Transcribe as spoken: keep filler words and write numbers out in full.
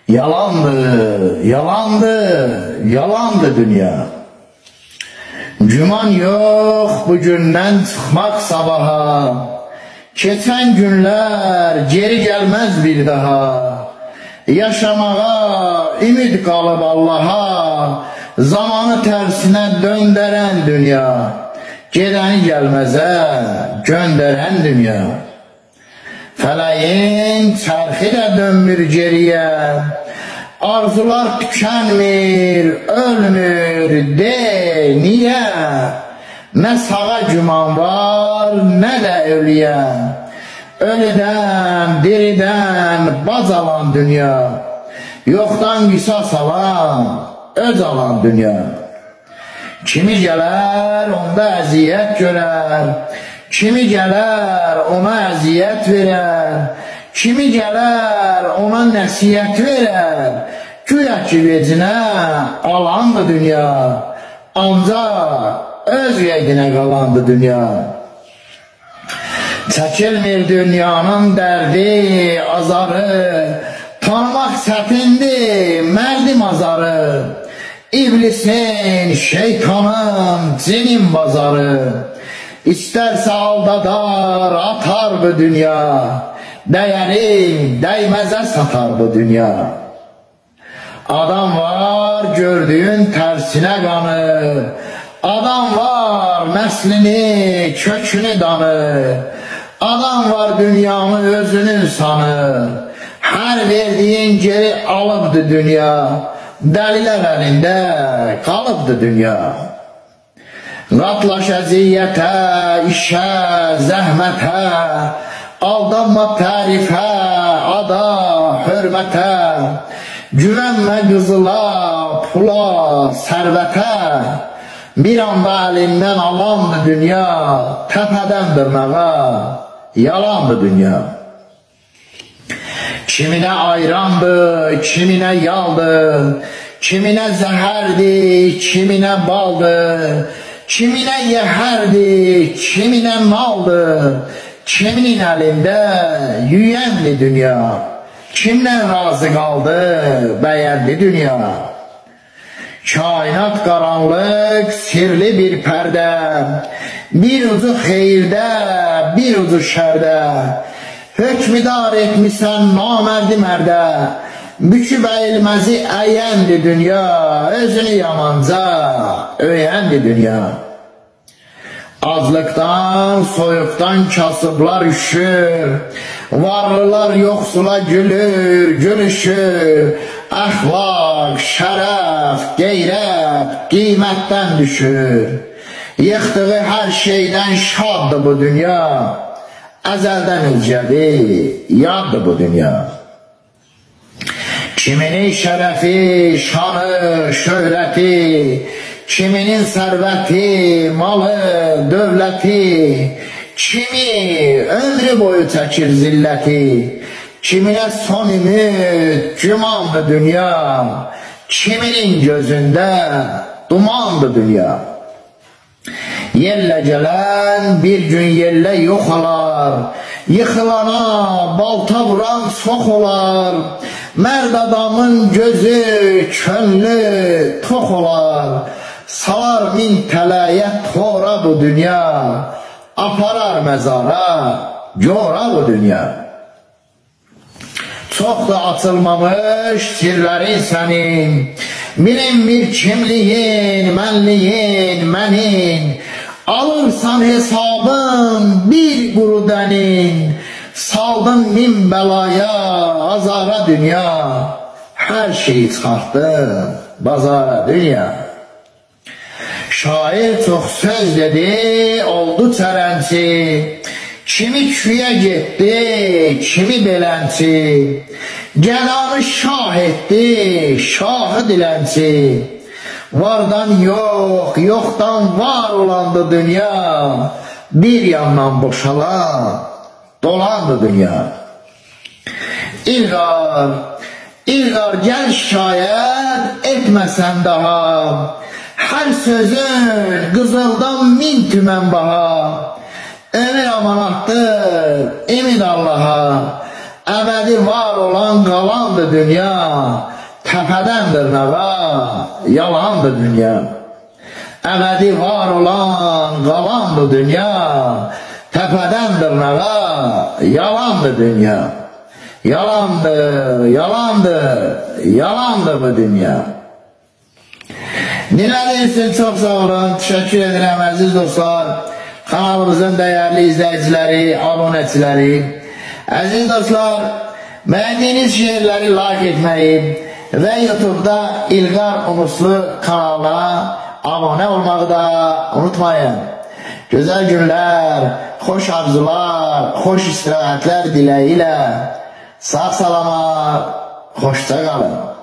Yalandı, yalandı, yalandı dünya. Güman yok bugünden çıkmak sabaha. Keçen günler geri gelmez bir daha. Yaşamağa ümid kalıp Allah'a. Zamanı tersine döndüren dünya. Gelen gelmeze gönderen dünya. Feleğin çarxı da dönmür geriye. Arzular tükenmir, ölmür, de niye? Ne sağa güman var, ne de ölüye. Ölüden, diriden baz alan dünya. Yoktan qisas alan, öz alan dünya. Kimi gələr, onda əziyyət görər. Kimi gələr, ona əziyyət verər. Kimi gələr, ona nəsiyyət verər. Güya ki vecinə alandı dünya. Ancaq öz qeydinə qalandı dünya. Çəkilmir dünyanın dərdi, azarı. Tanımaq çətindir, mərdim azarı. İblisin, şeytanın, cinin bazarı. İstərsə aldadar, atar bu dünya. Dəyərin, dəyməzə satar bu dünya. Adam var, gördüyün tərsinə qanır. Adam var, nəslini, kökünü danır. Adam var, dünyanı özünün sanır. Hər verdiyin geri alıbdı dünya. Dəlilər əlində qalıbdı dünya. Qatlaş əziyyətə, işə, zəhmətə. Aldanma tərifə, ada, hörmətə. Güvənmə qızıla, pula, sərvətə. Bir anda əlindən alandı dünya. Təpədən dırnağa, yalandı dünya. Kiminə ayrandı, kiminə yaldı. Kiminə zəhərdi, kiminə baldı. Kiminə yəhərdi, kiminə maldı. Kiminin əlində yüyənli dünya. Kimdən razı qaldı, bəyənli dünya. Kainat qaranlıq, sirli bir pərdə. Bir ucu xeyirdə, bir ucu şərdə. Hökmüdar etmişsən namərdi mərdə. Büküb əyilməzi əyəndi dünya. Özünü yamanca öyəndi dünya. Azlıqdan, soyuqdan kasıblar üşür. Varlılar yoxsula gülür, gülüşür. Əxlaq, şərəf, qeyrət, qiymətdən düşür. Yıxdığı hər şeydən şaddır bu dünya. Əzəldən öncədir, yaddır bu dünya. Kiminin şərəfi, şanı, şöhrəti. Kiminin sərvəti, malı, dövləti. Kimi ömrü boyu çəkir zilləti. Kiminə son ümid, gümandı dünya. Kiminin gözündə dumandı dünya. Yellə gələn bir gün yellə yox olar. Yıxılana balta vuran çox olar. Mərd adamın gözü, könlü tox olar. Salar min tələyə tora bu dünya. Aparar məzara, gora bu dünya. Çox da açılmamış sirlərin sənin. Bilinmir kimliyin, mənliyin, mənin. Alırsan hesabın bir quru dənin. Saldın min bəlaya, azara dünya. Hər şeyi çıxartdın, bazara dünya. Şair çox söz dedi, oldu çərənçi. Kimi küyə getdi, kimi belənçi. Gədanı şah etdi, şahı dilənçi. Vardan yox, yoxdan var olandı dünya. Bir yandan boşalan, dolandı dünya. İlqar, İlqar gəl şikayət etməsən daha. Hər sözün qızıldan min tümən baha. Ömür amanatdır, ümid Allaha. Əbədi var olan qalandır dünya, təpədən dırnağa yalandır dünya. Əbədi var olan qalandır dünya, təpədən dırnağa yalandır dünya. Yalandır, yalandır, yalandır bu dünya. Dinlediğiniz için çok sağ olun, teşekkür ederim əziz dostlar. Kanalımızın dəyərli izləyiciləri, abunəçiləri. Əziz dostlar, beğendiğiniz şiirləri like etmeyi ve YouTube'da İlqar Unuslu kanalına abone olmağı da unutmayın. Güzel günler, hoş arzular, hoş istirahatler dileğiyle sağ salama, hoşça kalın.